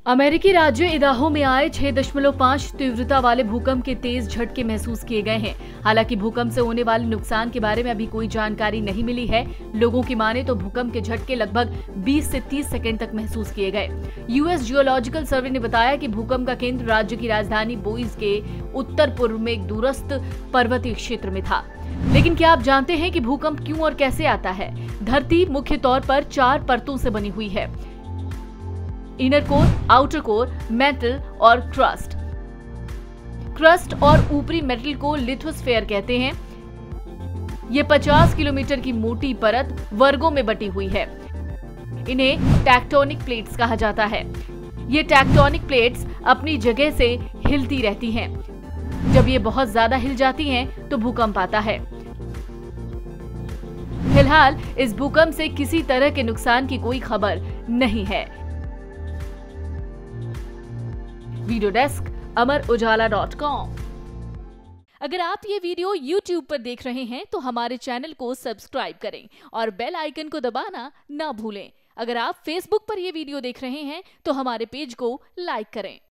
अमेरिकी राज्य इदाहो में आए 6.5 तीव्रता वाले भूकंप के तेज झटके महसूस किए गए हैं। हालांकि भूकंप से होने वाले नुकसान के बारे में अभी कोई जानकारी नहीं मिली है। लोगों की माने तो भूकंप के झटके लगभग 20 से 30 सेकंड तक महसूस किए गए। यूएस जियोलॉजिकल सर्वे ने बताया कि भूकंप का केंद्र राज्य की राजधानी बोइस के उत्तर पूर्व में एक दूरस्थ पर्वतीय क्षेत्र में था। लेकिन क्या आप जानते हैं कि भूकंप क्यों और कैसे आता है? धरती मुख्य तौर पर 4 परतों से बनी हुई है: inner core, outer core, metal और क्रस्ट। क्रस्ट और ऊपरी मेटल को लिथोस्फेयर कहते हैं। ये 50 किलोमीटर की मोटी परत वर्गों में बटी हुई है। इन्हें टेक्टोनिक प्लेट्स कहा जाता है। ये टेक्टोनिक प्लेट्स अपनी जगह से हिलती रहती हैं। जब ये बहुत ज्यादा हिल जाती हैं, तो भूकंप आता है। फिलहाल इस भूकंप से किसी तरह के नुकसान की कोई खबर नहीं है। वीडियो डेस्क अमरउजाला.com। अगर आप ये वीडियो YouTube पर देख रहे हैं तो हमारे चैनल को सब्सक्राइब करें और बेल आइकन को दबाना ना भूलें। अगर आप Facebook पर ये वीडियो देख रहे हैं तो हमारे पेज को लाइक करें।